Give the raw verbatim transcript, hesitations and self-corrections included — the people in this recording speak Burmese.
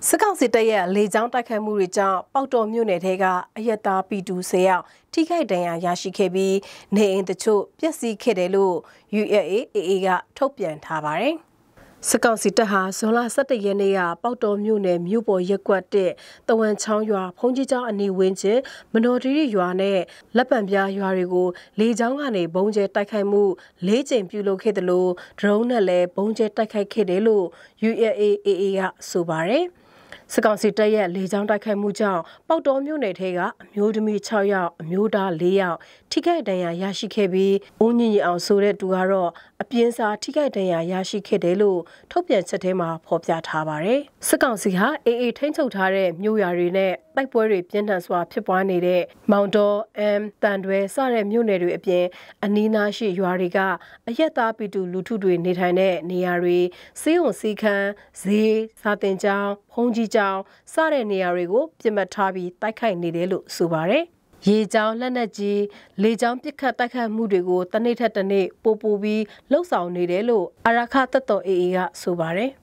စစ်ကောင်စီတပ်ရဲ့လေကြောင်းတိုက်ခိုက်မှုတွေကြောင့်ပေါက်တော်မြို့နယ်ထဲကအရက်သားပီတူဆယ်ယောက်ထိခိုက်ဒဏ်ရာရရှိခဲ့ပြီးနေအိမ်တချို့ပျက်စီးခဲ့တယ်လို့ ယူ အယ် အေ အေ ကထုတ်ပြန်ထားပါတယ်။စစ်ကောင်စီတပ်ဟာဇွန်လဆယ့်တစ်ရက်နေ့ကပေါက်တော်မြို့နယ်မြို့ပေါ်ရက်ကွက်တဲ့တဝန်ချောင်းရွာဖုန်ကြီးကျောင်းအနီးဝန်းကျင်မနော်တီရီရွာနဲ့လက်ပံပြားရွာတွေကိုလေကြောင်းကနေဘုံကျဲတိုက်ခိုက်မှုလေးကြိမ်ပြုလုပ်ခဲ့တယ်လို့ဒရုန်းနဲ့လည်းဘုံကျဲတိုက်ခိုက်ခဲ့တယ်လို့ ယူ အယ် အေ အေ ကဆိုပါတယ်။စစ်ကောင်စီတပ်ရဲ့လေကြောင်းတိုက်ခိုက်မှုကြောင့်ပေါက်တော်မြို့နယ်ထဲကအမျိုးသမီး၆ယောက်အမျိုးသား၄ယောက်ထိခိုက်ဒဏ်ရာရရှိခဲ့ပြီးဦးညင်ညင်အောင်ဆိုတဲ့သူကတော့အပြင်းစားထိခိုက်ဒဏ်ရာရရှိခဲ့တယ်လို့ထုတ်ပြန်ချက်ထဲမှာဖော်ပြထားပါတယ်။စစ်ကောင်စီဟာအေအေထိန်းချုပ်ထားတဲ့မြို့ရွာတွေနဲ့တိုက်ပွဲတွေပြင်းထန်စွာဖြစ်ပွားနေတဲ့မောင်တော်အမ်တန်တွဲစတဲ့မြို့နယ်တွေအပြင်အနီးနားရှိရွာတွေကအရက်သားပီတူလူထုတွေနေထိုင်တဲ့နေရာတွေစေးုံစီခန်းဈေးစာတင်ကျောင်းဖုံးကြီးကျောင်းစတဲ့နေရာတွေကိုပြစ်မှတ်ထားပြီးတိုက်ခိုက်နေတယ်လို့ဆိုပါတယ်။ရေကြောင်းလက်နက်ကြီးလေကြောင်းပစ်ခတ်တိုက်ခိုက်မှုတွေကိုတနေ့ထက်တနေ့ပိုပိုပြီးလှုပ်ဆောင်နေတယ်လို့အာရခတပ်တော် အေအေ ကဆိုပါတယ်။